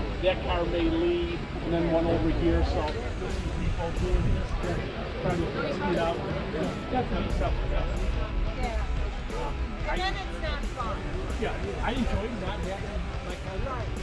that car may lead, and then one over here. So there's some people doing this, trying to speed up. Definitely something else. Yeah. And then it's not fun. Yeah, I enjoyed not having my car. Right.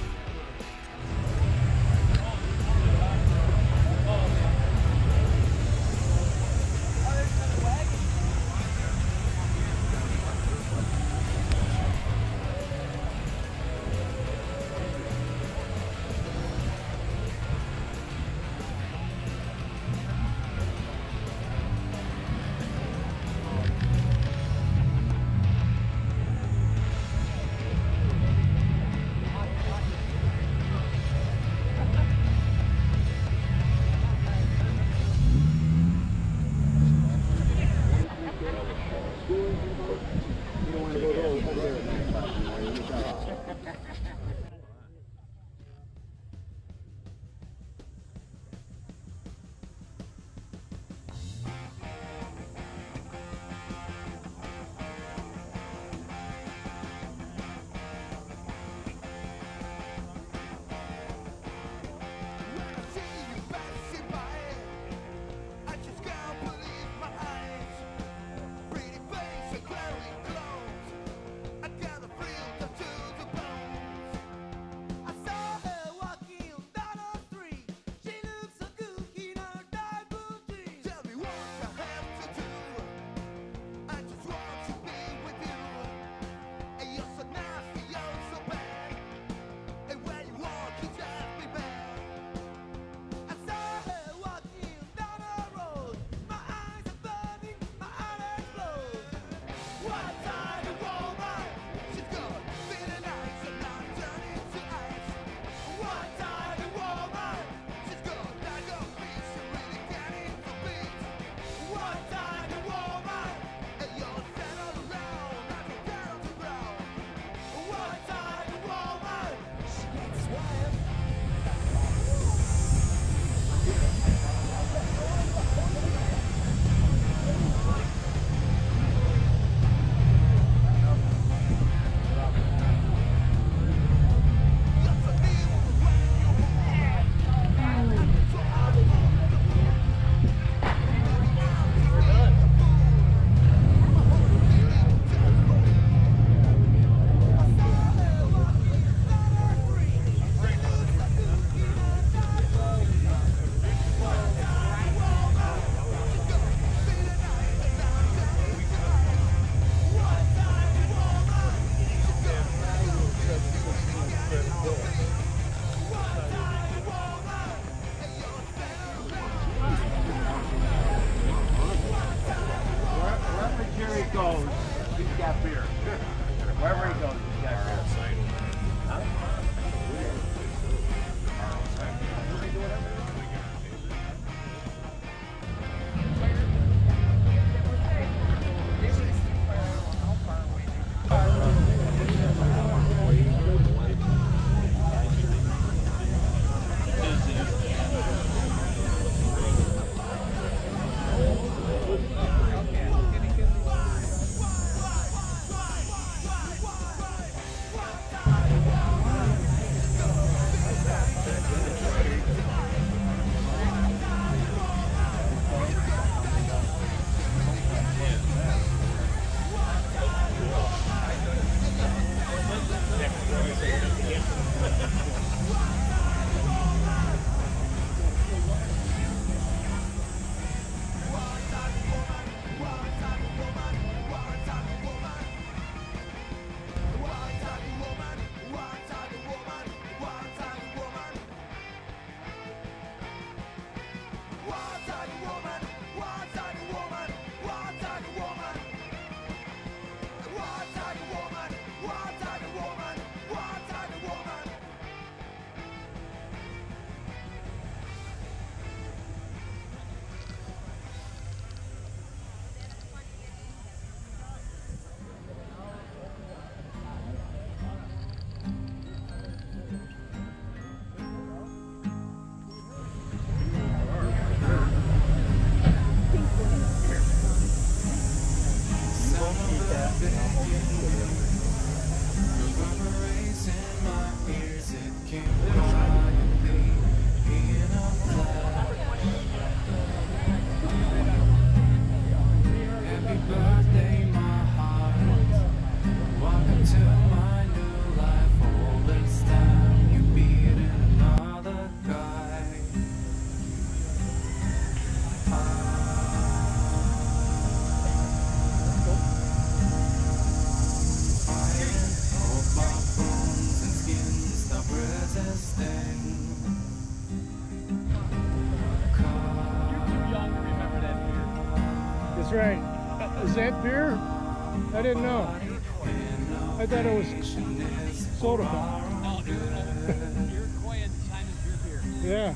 That's right. Is that beer? I didn't know. I thought it was soda pop. No, Iroquois at the time is your beer. Yeah.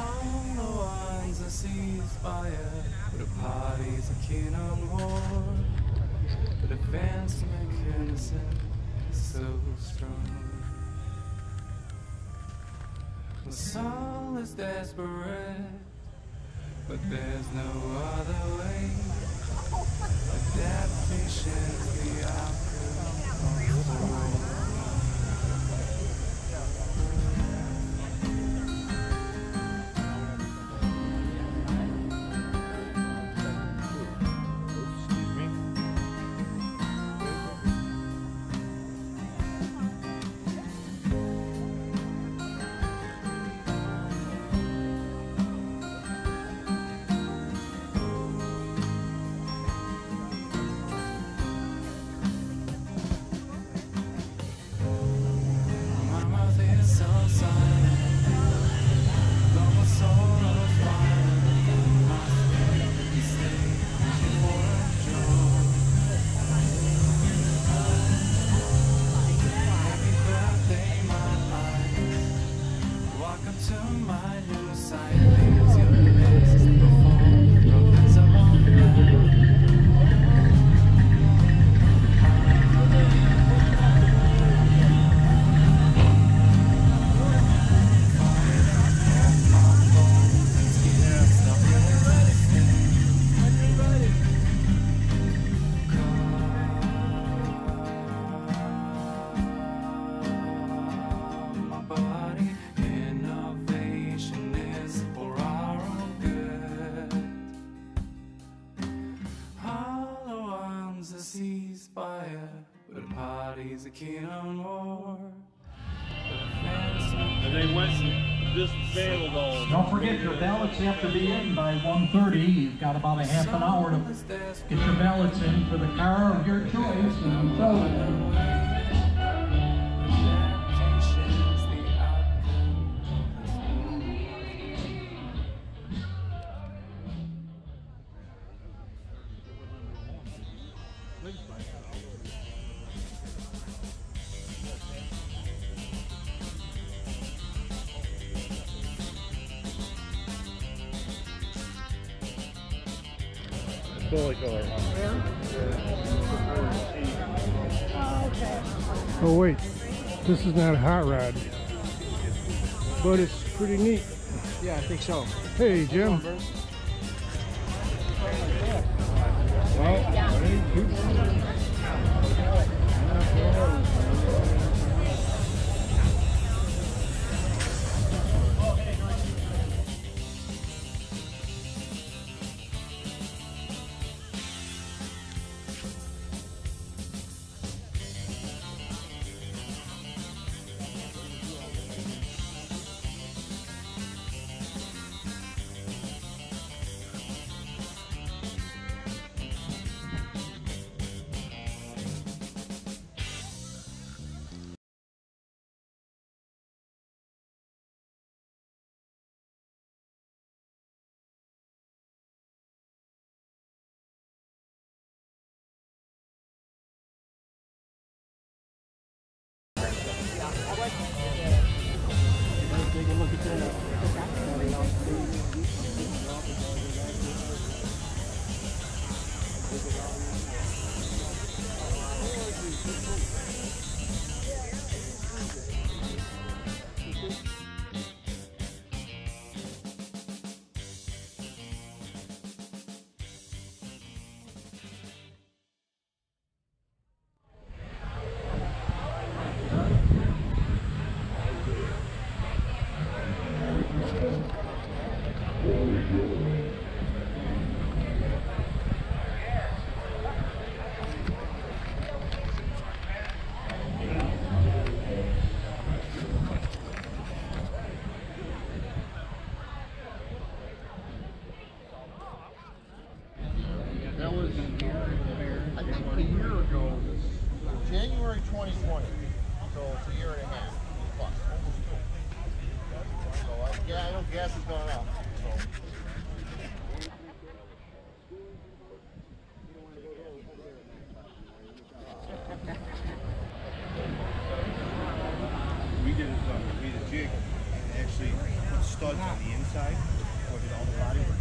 The party's a keen on war, but advanced mechanism is so strong. The soul is desperate, but there's no other way. Adaptation's the outcome of war. Party's a keen on war. And they went and dismantled all. Don't forget, your ballots have to be in by 1:30. You've got about a half an hour to get your ballots in for the car of your choice. And so, Bully color. Oh wait, this is not a hot rod, but it's pretty neat. Yeah, I think so. Hey, Jim. Take a look at that. January 2020, so it's a year and a half plus, almost 2. So I know gas has gone up. So. studs on the inside. Or did all the body work?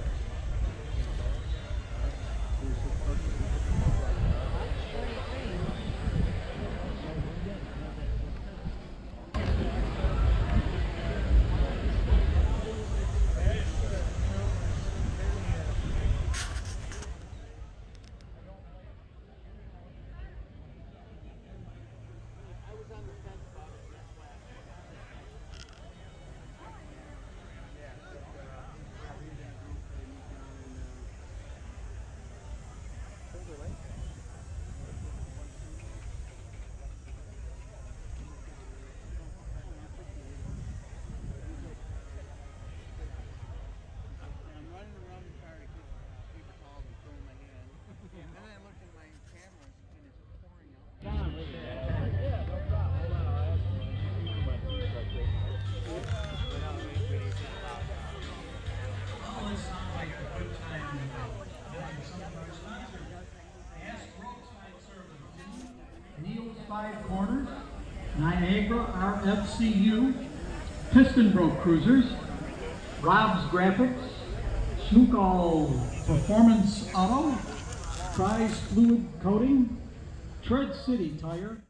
Five Corners, Niagara RFCU, Piston Broke Cruisers, Rob's Graphics, Snookall Performance Auto, Prize Fluid Coating, Tread City Tire,